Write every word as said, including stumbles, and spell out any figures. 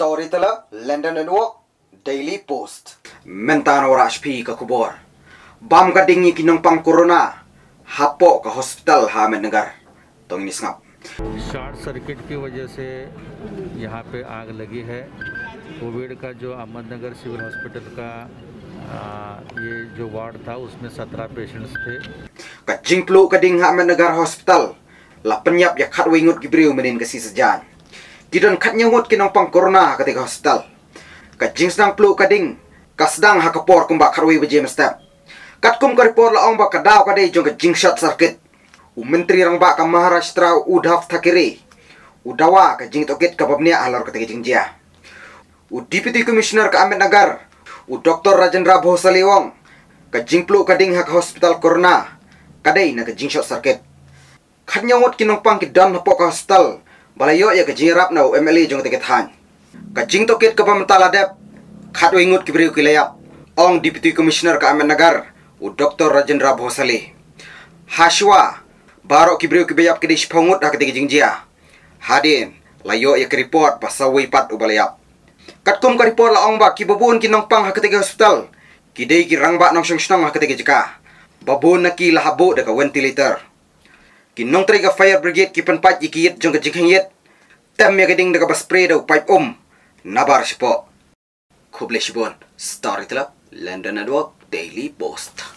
Storyteller, London Network, Daily Post. Mentano H P ka kubor. Bam gading ni kinong pang corona. Hapo ka hospital Hamed Nagar. Tong ini sngap. Short circuit की वजह से यहाँ पे आग लगी है। कोविड का जो अहमदनगर सिविल हॉस्पिटल का आ, ये जो वार्ड था उसमें सत्रह पेशेंट्स थे। Kajing plu kading Hamed Nagar Hospital. La penyap ya khat wingut gibriu menin kasi sejan. Kidon khat nyungut kinong pang corona ketika hospital. Kajing sedang plu kading kasdang hakapor kumba kharwi bejem step. Kat kum karipor la ong ba kadaw kadai jong kajing short circuit. U menteri rang ba ka Maharashtra Uddhav Thackeray udawa ka jing toket ka babnia alor ka jing jia. U Deputy Commissioner ka Ahmed Nagar u Doctor Rajendra Bhosale wong ka jing plu kading hak hospital corona kadai na ka jing short circuit. Khanyawot kinong pang kidan hapo ka hospital balayo ya ka jing rap na u M L A jong tiket han. Ka jing toket ka pamtala dep khat wingut kibriu kilayap ong Deputy Commissioner ka Ahmed Nagar u Doctor Rajendra Bhosale. Hashwa Barok kibriu kibayap kedi shpongut hak tegi jingjia. Hadin layo ya report pasawi pat ubalayap. Katkum ka report la ong ba kibabun kinong pang hak tegi hospital. Kidai ki rangba nong song hak tegi jika. Babun na ki lahabo da ka ventilator. Kinong tri ka fire brigade ki panpat ikiyit jong ka jinghiyit. Tem ya geding da ka spray da pipe um. Nabar sipo. Kuble shibon. Storyteller, London Network, Daily Post.